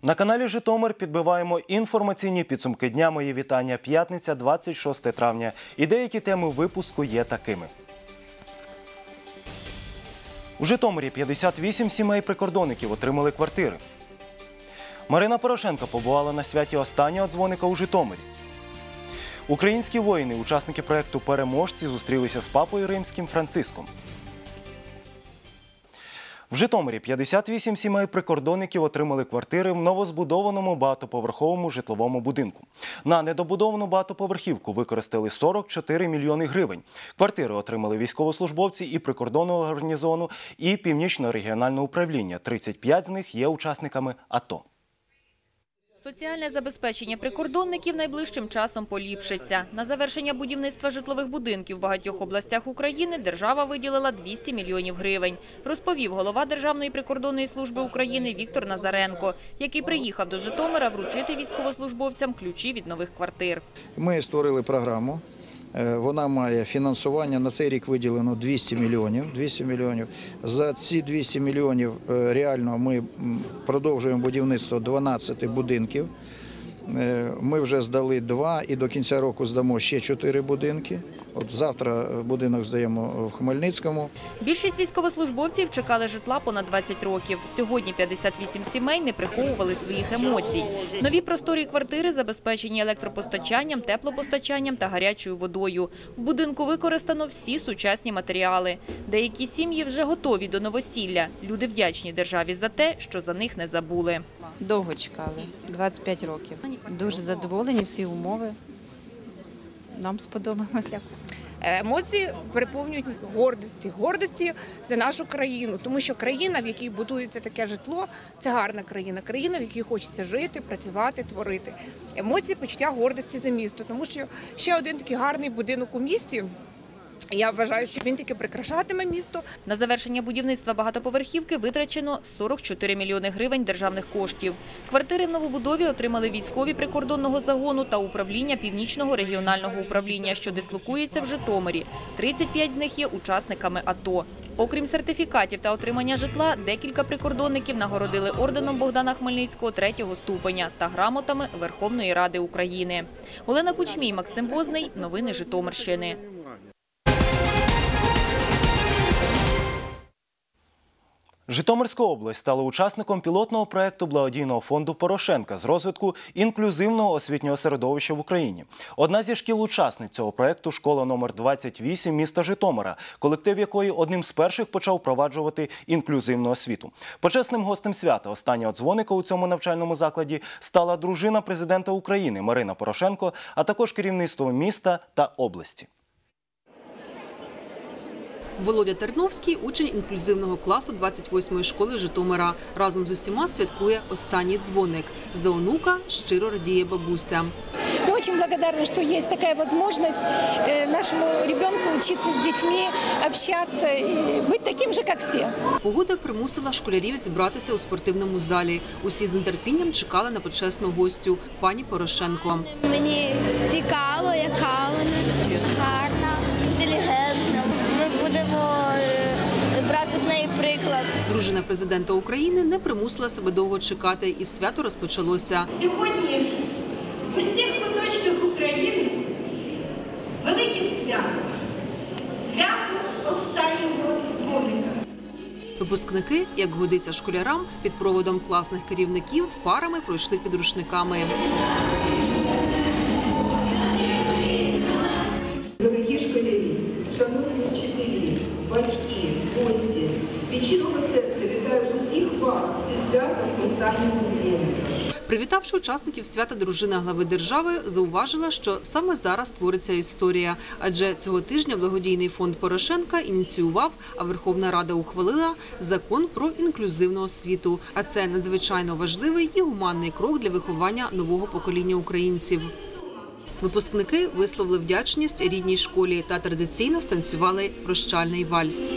На каналі «Житомир» підбиваємо інформаційні підсумки дня. Мої вітання. П'ятниця, 26 травня. І деякі теми випуску є такими. У Житомирі 58 сімей прикордонників отримали квартири. Марина Порошенко побувала на святі останнього дзвоника у Житомирі. Українські воїни, учасники проєкту «Переможці», зустрілися з папою римським Франциском. В Житомирі 58 сімей прикордонників отримали квартири в новозбудованому багатоповерховому житловому будинку. На недобудовану багатоповерхівку використали 44 мільйони гривень. Квартири отримали військовослужбовці і прикордонного гарнізону, і Північного регіонального управління. 35 з них є учасниками АТО. Соціальне забезпечення прикордонників найближчим часом поліпшиться. На завершення будівництва житлових будинків в багатьох областях України держава виділила 200 мільйонів гривень, розповів голова Державної прикордонної служби України Віктор Назаренко, який приїхав до Житомира вручити військовослужбовцям ключі від нових квартир. Ми створили програму. Вона має фінансування. На цей рік виділено 200 мільйонів. За ці 200 мільйонів реально ми продовжуємо будівництво 12 будинків. Ми вже здали 2 і до кінця року здамо ще 4 будинки. От завтра будинок здаємо в Хмельницькому. Більшість військовослужбовців чекали житла понад 20 років. Сьогодні 58 сімей не приховували своїх емоцій. Нові просторі квартири забезпечені електропостачанням, теплопостачанням та гарячою водою. В будинку використано всі сучасні матеріали. Деякі сім'ї вже готові до новосілля. Люди вдячні державі за те, що за них не забули. Довго чекали, 25 років. Дуже задоволені, всі умови. Нам сподобалося. Емоції переповнюють гордості за нашу країну, тому що країна, в якій будується таке житло, це гарна країна, країна, в якій хочеться жити, працювати, творити. Емоції, почуття гордості за місто, тому що ще один такий гарний будинок у місті. Я вважаю, що він таки прикрашатиме місто. На завершення будівництва багатоповерхівки витрачено 44 мільйони гривень державних коштів. Квартири в новобудові отримали військові прикордонного загону та управління Північного регіонального управління, що дислокується в Житомирі. 35 з них є учасниками АТО. Окрім сертифікатів та отримання житла, декілька прикордонників нагородили орденом Богдана Хмельницького 3-го ступеня та грамотами Верховної Ради України. Олена Кучмій, Максим Возний. Новини Житомирщини. Житомирська область стала учасником пілотного проєкту благодійного фонду Порошенка з розвитку інклюзивного освітнього середовища в Україні. Одна зі шкіл-учасниць цього проєкту – школа номер 28 міста Житомира, колектив якої одним з перших почав впроваджувати інклюзивну освіту. Почесним гостем свята останнього дзвоника у цьому навчальному закладі стала дружина президента України Марина Порошенко, а також керівництво міста та області. Володя Терновський – учень інклюзивного класу 28-ї школи Житомира. Разом з усіма святкує останній дзвоник. За онука щиро радіє бабуся. Мы очень благодарны, что есть такая возможность нашему ребенку учиться с детьми, общаться и быть таким же, как все. Погода примусила школярів зібратися у спортивному залі. Усі з нетерпінням чекали на почесну гостю – пані Порошенко. Мені цікаво, яка вона гарна, інтелігентна. Ми будемо брати з неї приклад. Дружина президента України не примусила себе довго чекати, і свято розпочалося. Сьогодні в усіх куточках України велике свято. Свято останнього дзвоника. Випускники, як годиться школярам, під проводом класних керівників парами пройшли під рушниками. Дорогі школярі, шановні вчителі, батьки, гості, від щирого серця вітаю усіх вас зі святом останнього дзвоника. Привітавши учасників свята, дружина глави держави зауважила, що саме зараз твориться історія. Адже цього тижня благодійний фонд Порошенка ініціював, а Верховна Рада ухвалила закон про інклюзивну освіту. А це надзвичайно важливий і гуманний крок для виховання нового покоління українців. Випускники висловили вдячність рідній школі та традиційно станцювали прощальний вальс.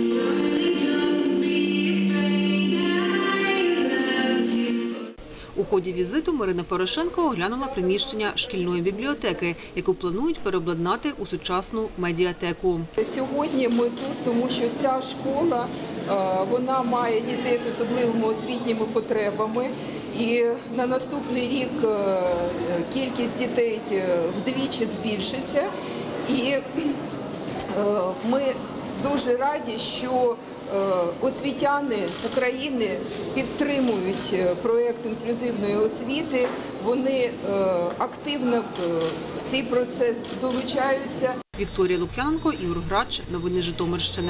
У ході візиту Марина Порошенко оглянула приміщення шкільної бібліотеки, яку планують переобладнати у сучасну медіатеку. Сьогодні ми тут, тому що ця школа, вона має дітей з особливими освітніми потребами. І на наступний рік кількість дітей вдвічі збільшиться. І ми дуже раді, що освітяни України підтримують проєкт інклюзивної освіти. Вони активно в цей процес долучаються. Вікторія Лук'яненко, Ігор Грач. Новини Житомирщини.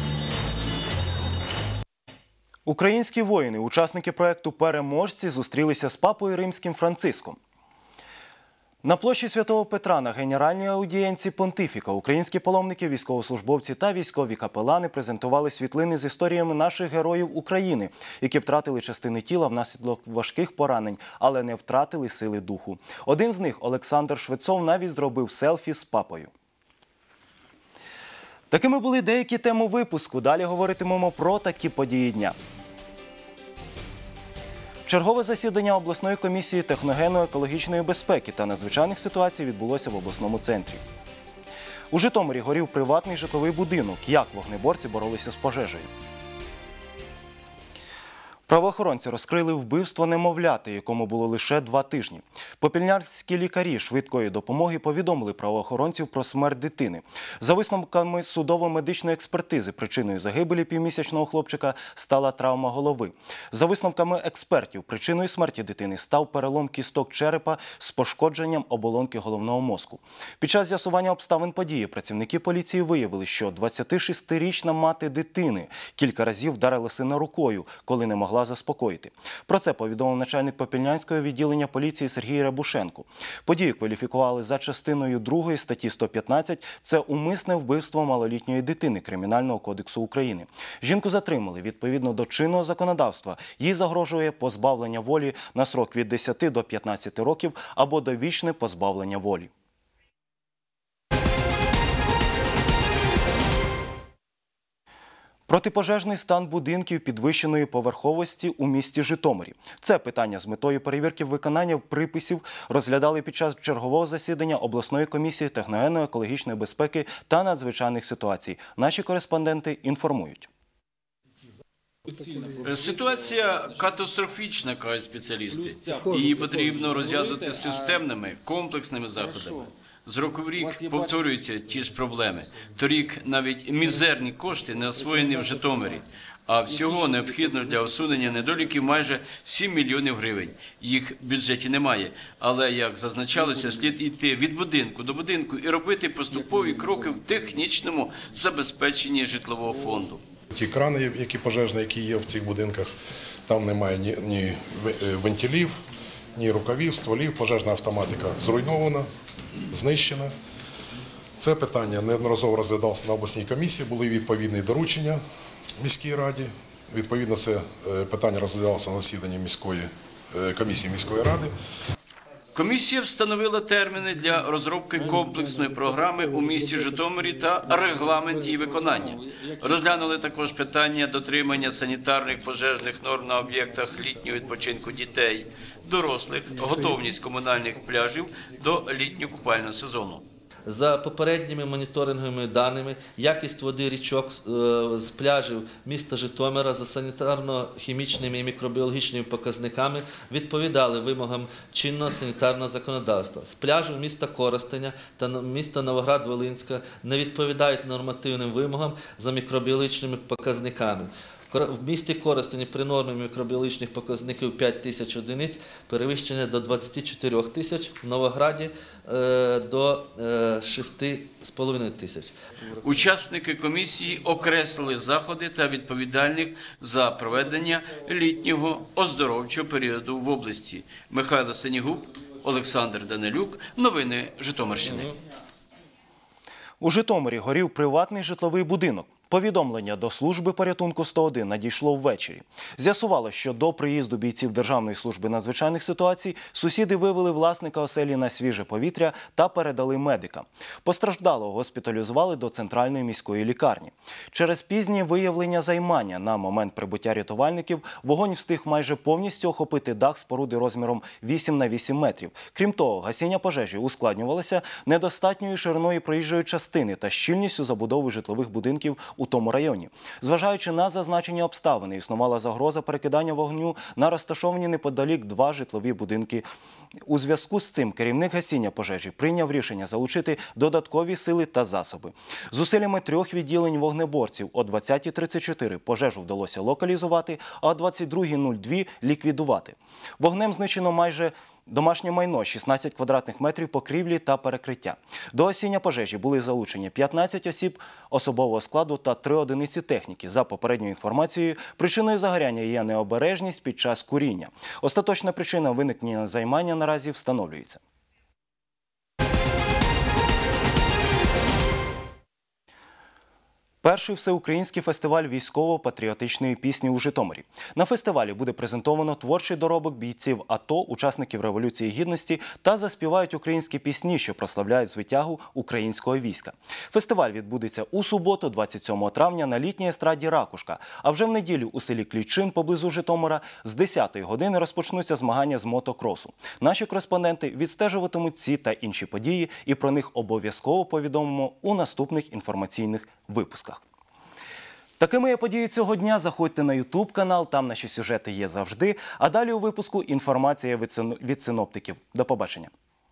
Українські воїни, учасники проєкту «Переможці» зустрілися з папою римським Франциском. На площі Святого Петра на генеральній аудієнці понтифіка українські паломники, військовослужбовці та військові капелани презентували світлини з історіями наших героїв України, які втратили частини тіла внаслідок важких поранень, але не втратили сили духу. Один з них, Олександр Швецов, навіть зробив селфі з папою. Такими були деякі теми випуску. Далі говоритимемо про такі події дня. Чергове засідання обласної комісії техногенно-екологічної безпеки та надзвичайних ситуацій відбулося в обласному центрі. У Житомирі горів приватний житловий будинок. Як вогнеборці боролися з пожежею? Правоохоронці розкрили вбивство немовляти, якому було лише 2 тижні. Попільнярські лікарі швидкої допомоги повідомили правоохоронців про смерть дитини. За висновками судово-медичної експертизи, причиною загибелі півмісячного хлопчика стала травма голови. За висновками експертів, причиною смерті дитини став перелом кісток черепа з пошкодженням оболонки головного мозку. Під час з'ясування обставин події працівники поліції виявили, що 26-річна мати дитини кілька разів вдарила сина рукою, коли не могла заспокоїти. Про це повідомив начальник Попільнянського відділення поліції Сергій Рябушенко. Подію кваліфікували за частиною 2 статті 115 – це умисне вбивство малолітньої дитини Кримінального кодексу України. Жінку затримали відповідно до чинного законодавства. Їй загрожує позбавлення волі на строк від 10 до 15 років або довічне позбавлення волі. Протипожежний стан будинків підвищеної поверховості у місті Житомирі. Це питання з метою перевірки виконання приписів розглядали під час чергового засідання обласної комісії техногенно-екологічної безпеки та надзвичайних ситуацій. Наші кореспонденти інформують. Ситуація катастрофічна, кажуть спеціалісти. Її потрібно розв'язати системними, комплексними заходами. З року в рік повторюються ті ж проблеми. Торік навіть мізерні кошти не освоєні в Житомирі. А всього необхідно для усунення недоліків майже 7 мільйонів гривень. Їх в бюджеті немає. Але, як зазначалося, слід йти від будинку до будинку і робити поступові кроки в технічному забезпеченні житлового фонду. Ті крани, які пожежні, які є в цих будинках, там немає ні вентилів, ні рукавів, стволів, пожежна автоматика зруйнована, знищена. Це питання неодноразово розглядалося на обласній комісії, були відповідні доручення міській раді. Відповідно, це питання розглядалося на засіданні комісії міської ради. Комісія встановила терміни для розробки комплексної програми у місті Житомирі та регламент її виконання. Розглянули також питання дотримання санітарних пожежних норм на об'єктах літнього відпочинку дітей, дорослих, готовність комунальних пляжів до літнього купального сезону. За попередніми моніторинговими даними, якість води річок з пляжів міста Житомира за санітарно-хімічними і мікробіологічними показниками відповідали вимогам чинного санітарного законодавства. З пляжів міста Коростеня та міста Новоград-Волинська не відповідають нормативним вимогам за мікробіологічними показниками. В місті Коростені при нормі мікробіологічних показників 5 тисяч одиниць, перевищення до 24 тисяч, в Новограді до 6,5 тисяч. Учасники комісії окреслили заходи та відповідальних за проведення літнього оздоровчого періоду в області. Михайло Сенігуб, Олександр Данилюк. Новини Житомирщини. У Житомирі горів приватний житловий будинок. Повідомлення до служби порятунку 101 надійшло ввечері. З'ясувалося, що до приїзду бійців Державної служби надзвичайних ситуацій сусіди вивели власника оселі на свіже повітря та передали медикам. Постраждалого госпіталізували до центральної міської лікарні. Через пізнє виявлення займання на момент прибуття рятувальників вогонь встиг майже повністю охопити дах споруди розміром 8 на 8 метрів. Крім того, гасіння пожежі ускладнювалося недостатньою шириною проїжджої частини та щільністю забудови житлових будинків у тому районі. Зважаючи на зазначені обставини, існувала загроза перекидання вогню на розташовані неподалік 2 житлові будинки. У зв'язку з цим керівник гасіння пожежі прийняв рішення залучити додаткові сили та засоби. Зусиллями 3 відділень вогнеборців о 20:34 пожежу вдалося локалізувати, а о 22:02 ліквідувати. Вогнем знищено майже домашнє майно, 16 квадратних метрів покрівлі та перекриття. До гасіння пожежі були залучені 15 осіб особового складу та 3 одиниці техніки. За попередньою інформацією, причиною загоряння є необережність під час куріння. Остаточна причина виникнення займання наразі встановлюється. Перший всеукраїнський фестиваль військово-патріотичної пісні у Житомирі. На фестивалі буде презентовано творчий доробок бійців АТО, учасників Революції Гідності та заспівають українські пісні, що прославляють звитягу українського війська. Фестиваль відбудеться у суботу, 27 травня, на літній естраді «Ракушка», а вже в неділю у селі Клічин поблизу Житомира з 10-ї години розпочнуться змагання з мотокросу. Наші кореспонденти відстежуватимуть ці та інші події і про них обов'язково повідомимо у наступних інформаційних випусках. Такими є події цього дня. Заходьте на YouTube-канал, там наші сюжети є завжди. А далі у випуску інформація від синоптиків. До побачення.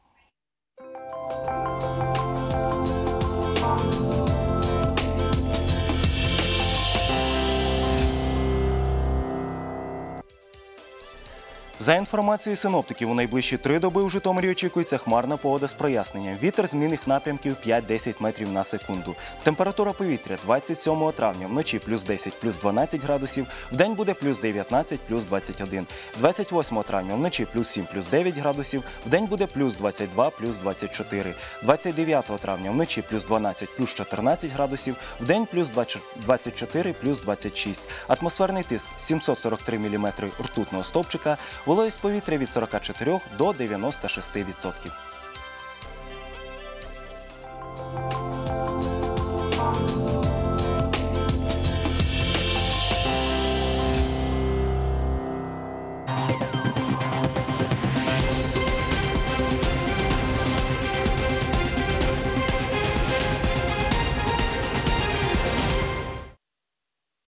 За інформацією синоптиків, у найближчі 3 доби у Житомирі очікується хмарна погода з проясненням. Вітер змінних напрямків 5-10 метрів на секунду. Температура повітря 27 травня вночі плюс 10, плюс 12 градусів, вдень буде плюс 19, плюс 21. 28 травня вночі плюс 7, плюс 9 градусів, вдень буде плюс 22, плюс 24. 29 травня вночі плюс 12, плюс 14 градусів, вдень плюс 24, плюс 26. Атмосферний тиск 743 мм ртутного стовпчика, вологість повітря від 44 до 96%.